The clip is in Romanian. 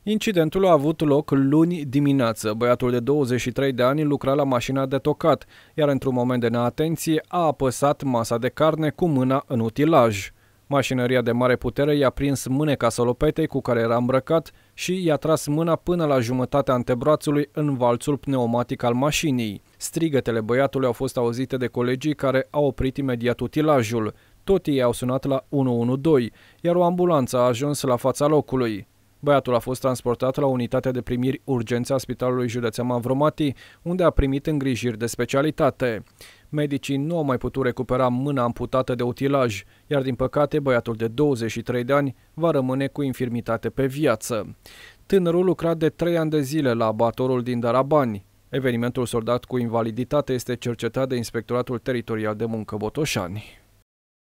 Incidentul a avut loc luni dimineață. Băiatul de 23 de ani lucra la mașina de tocat, iar într-un moment de neatenție a apăsat masa de carne cu mâna în utilaj. Mașinăria de mare putere i-a prins mâneca salopetei cu care era îmbrăcat și i-a tras mâna până la jumătatea antebrațului în valțul pneumatic al mașinii. Strigătele băiatului au fost auzite de colegii care au oprit imediat utilajul. Tot ei au sunat la 112, iar o ambulanță a ajuns la fața locului. Băiatul a fost transportat la unitatea de primiri urgențe a Spitalului Județean Mavromati, unde a primit îngrijiri de specialitate. Medicii nu au mai putut recupera mâna amputată de utilaj, iar din păcate băiatul de 23 de ani va rămâne cu infirmitate pe viață. Tânărul lucra de 3 ani de zile la abatorul din Darabani. Evenimentul soldat cu invaliditate este cercetat de Inspectoratul Teritorial de Muncă Botoșani.